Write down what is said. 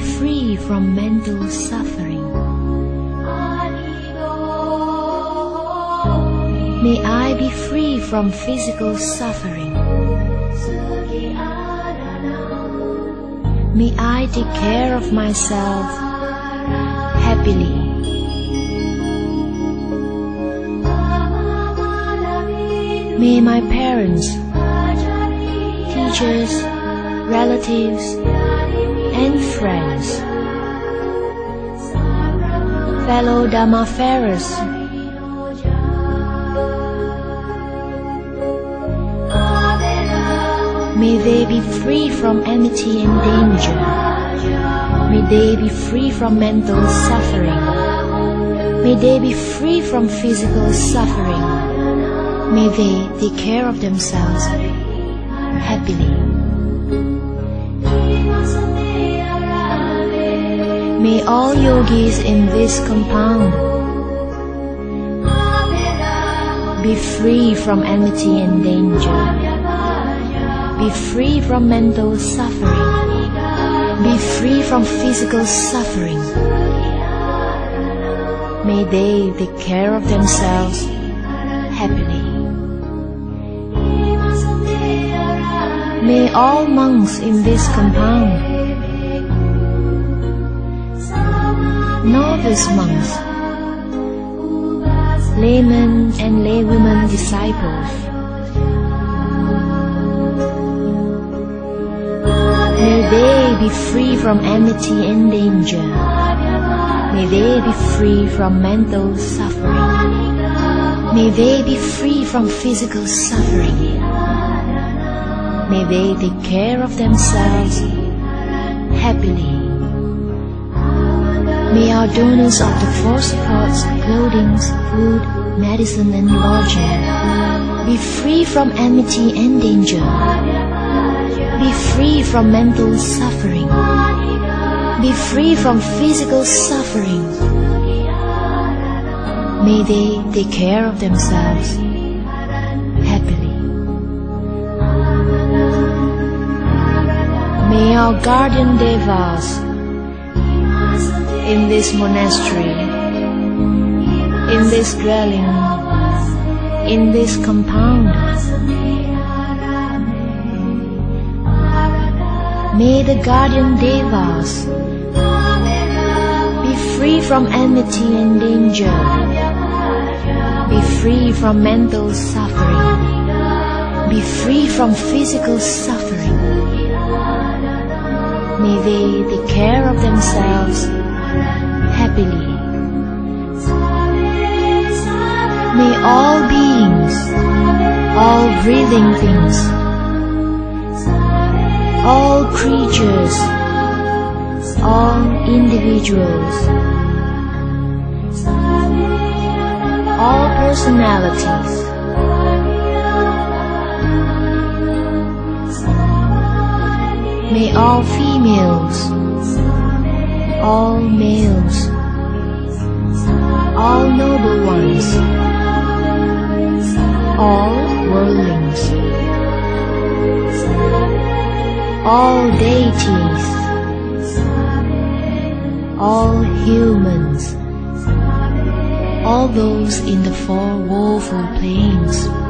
free from mental suffering. May I be free from physical suffering. May I take care of myself happily. May my parents, teachers, relatives, and friends, fellow Dhammafarers, may they be free from enmity and danger. May they be free from mental suffering. May they be free from physical suffering. May they take care of themselves happily. May all yogis in this compound be free from enmity and danger. Be free from mental suffering. Be free from physical suffering. May they take care of themselves happily. May all monks in this compound, novice monks, laymen and laywomen disciples, may they be free from enmity and danger. May they be free from mental suffering. May they be free from physical suffering. May they take care of themselves happily. May our donors of the four supports, clothing, food, medicine, and lodging be free from enmity and danger. Be free from mental suffering. Be free from physical suffering. May they take care of themselves happily. May our guardian devas in this monastery, in this dwelling, in this compound, may the guardian devas be free from enmity and danger. Be free from mental suffering. Be free from physical suffering. May they take care of themselves happily. May all beings, all breathing things, all creatures, all individuals, all personalities, may all females, all males, all noble ones, all worldlings, all deities, all humans, all those in the four woeful planes,